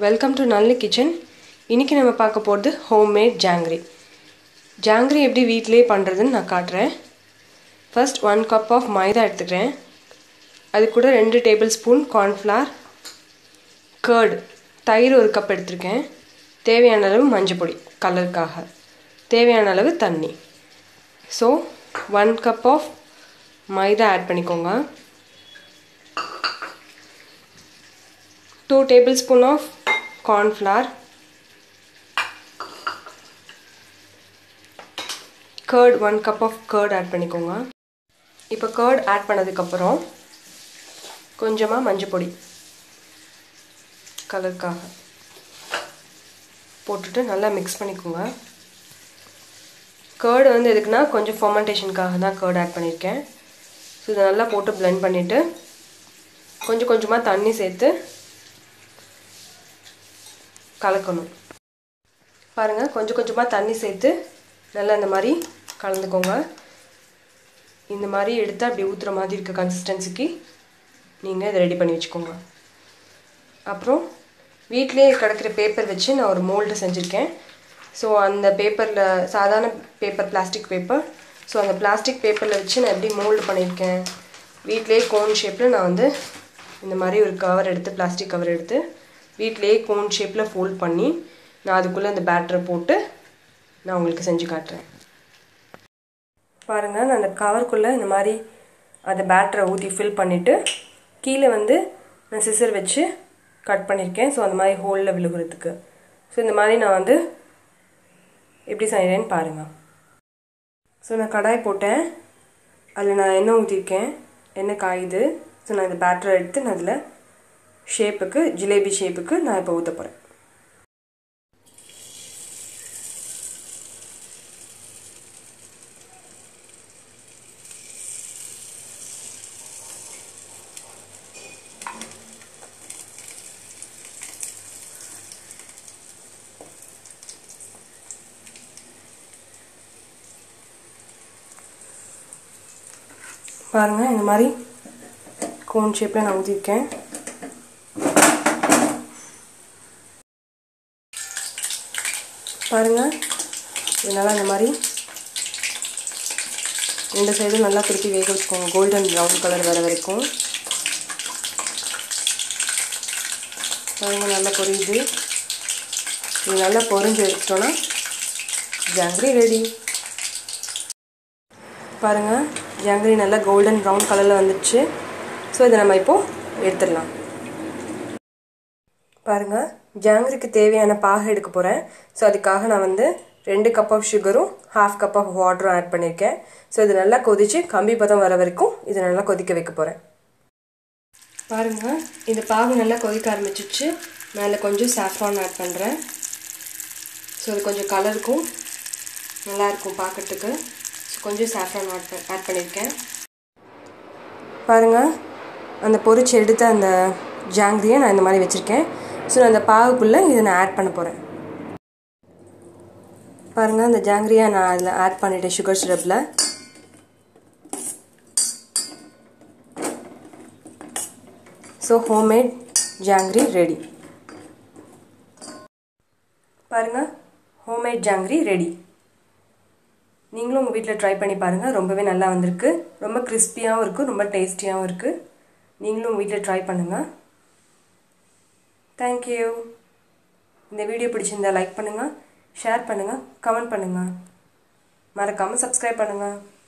Welcome to Nalli kitchen. இன்றைக்கி நம்ம பார்க்க போகிறது ஹோம்மேட் ஜாங்கிரி. ஜாங்கிரி எப்படி வீட்டிலே பண்ணுறதுன்னு நான் காட்டுறேன். ஃபர்ஸ்ட் 1 கப் ஆஃப் மைதா எடுத்துக்கிறேன். அது கூட 2 டேபிள் ஸ்பூன் கார்ன்ஃப்ளவர், கர்டு தயிர் 1 கப் எடுத்துருக்கேன். தேவையான அளவு மஞ்சள் பொடி கலருக்காக, தேவையான அளவு தண்ணி. So 1 cup of maida add பண்ணிக்கோங்க. 2 tablespoons of corn flour, curd 1 cup of curd add பண்ணிக்கோங்க. இப்போ curd ஆட் பண்ணதுக்கப்புறம் கொஞ்சமாக மஞ்சள் பொடி கலருக்காக போட்டுட்டு நல்லா மிக்ஸ் பண்ணிக்கோங்க. curd வந்து எதுக்குன்னா கொஞ்சம் ஃபர்மெண்டேஷனுக்காக தான் curd ஆட் பண்ணியிருக்கேன். ஸோ இதை நல்லா போட்டு பிளெண்ட் பண்ணிவிட்டு கொஞ்சம் கொஞ்சமாக தண்ணி சேர்த்து கலக்கணும். பாருங்கள், கொஞ்சம் கொஞ்சமாக தண்ணி சேர்த்து நல்லா இந்த மாதிரி கலந்துக்கோங்க. இந்த மாதிரி எடுத்து அப்படி ஊற்றுற மாதிரி இருக்க கன்சிஸ்டன்சிக்கு நீங்கள் இதை ரெடி பண்ணி வச்சுக்கோங்க. அப்புறம் வீட்டிலே கிடக்கிற பேப்பர் வச்சு நான் ஒரு மோல்டு செஞ்சுருக்கேன். ஸோ அந்த பேப்பரில் சாதாரண பேப்பர், பிளாஸ்டிக் பேப்பர். ஸோ அந்த பிளாஸ்டிக் பேப்பரில் வச்சு நான் எப்படி மோல்டு பண்ணியிருக்கேன். வீட்டிலே கோன் ஷேப்பில் நான் வந்து இந்த மாதிரி ஒரு கவர் எடுத்து, பிளாஸ்டிக் கவர் எடுத்து வீட்டிலே கோன் ஷேப்பில் ஃபோல்ட் பண்ணி நான் அதுக்குள்ளே அந்த பேட்டரை போட்டு நான் உங்களுக்கு செஞ்சு காட்டுறேன். பாருங்கள், நான் அந்த கவருக்குள்ளே இந்த மாதிரி அந்த பேட்டரை ஊற்றி ஃபில் பண்ணிவிட்டு கீழே வந்து நான் சிசர் வச்சு கட் பண்ணியிருக்கேன். ஸோ அந்த மாதிரி ஹோலில் விழுகிறதுக்கு. ஸோ இந்த மாதிரி நான் வந்து எப்படி செய்கிறேன்னு பாருங்கள். ஸோ நான் கடாய் போட்டேன், அதில் நான் எண்ணெய் ஊற்றிருக்கேன். எண்ணெய் காயுது. ஸோ நான் இந்த பேட்டரை எடுத்து நான் அதில் ஷேப்புக்கு, ஜிலேபி ஷேப்புக்கு நான் இப்போ ஊற்ற போகிறேன். பாருங்கள், இந்த மாதிரி கோன் ஷேப்பில் நான் ஊற்றிருக்கேன். பாருங்கள், இது நல்லா இந்த மாதிரி 2 சைடும் நல்லா திருப்பி வேக வச்சுக்கோங்க, கோல்டன் ப்ரௌன் கலர் வர வரைக்கும். பாருங்கள், நல்லா பொரியுது. இது நல்லா பொரிஞ்சு எடுத்துட்டோன்னா ஜாங்கிரி ரெடி. பாருங்கள், ஜாங்கிரி நல்லா கோல்டன் ப்ரௌன் கலரில் வந்துடுச்சு. ஸோ இதை நம்ம இப்போது எடுத்துடலாம். பாருங்கள், ஜாங்கிரிக்கு தேவையான பாகு எடுக்க போகிறேன். ஸோ அதுக்காக நான் வந்து 2 கப் ஆஃப் சுகரும் 1/2 கப் ஆஃப் வாட்டரும் ஆட் பண்ணியிருக்கேன். ஸோ இது நல்லா கொதித்து கம்பி பதம் வர வரைக்கும் இதை நல்லா கொதிக்க வைக்க போகிறேன். பாருங்கள், இந்த பாகு நல்லா கொதிக்க ஆரம்பிச்சிச்சு. மேலே கொஞ்சம் சாஃப்ரான் ஆட் பண்ணுறேன். ஸோ அது கொஞ்சம் கலருக்கும் நல்லாயிருக்கும் பார்க்கறதுக்கு. ஸோ கொஞ்சம் சாஃப்ரான் ஆட் பண்ணியிருக்கேன். பாருங்கள், அந்த பொரிச்சு எடுத்த அந்த ஜாங்கிரியை நான் இந்த மாதிரி வச்சுருக்கேன். ஸோ நான் அந்த பாகுக்குள்ளே இதை நான் ஆட் பண்ண போகிறேன். பாருங்கள், அந்த ஜாங்கிரியை நான் அதில் ஆட் பண்ணிட்டேன் சுகர் சிரப்பில். So homemade jangiri ready. பாருங்கள், ஹோம்மேட் ஜாங்கிரி ரெடி. நீங்களும் உங்கள் வீட்டில் ட்ரை பண்ணி பாருங்கள். ரொம்பவே நல்லா வந்திருக்கு. ரொம்ப கிறிஸ்பியாகவும் இருக்குது, ரொம்ப டேஸ்டியாகவும் இருக்குது. நீங்களும் உங்கள் வீட்டில் ட்ரை பண்ணுங்கள். தேங்க்யூ. இந்த வீடியோ பிடிச்சிருந்தால் லைக் பண்ணுங்கள், ஷேர் பண்ணுங்கள், கமெண்ட் பண்ணுங்கள். மறக்காமல் சப்ஸ்கிரைப் பண்ணுங்கள்.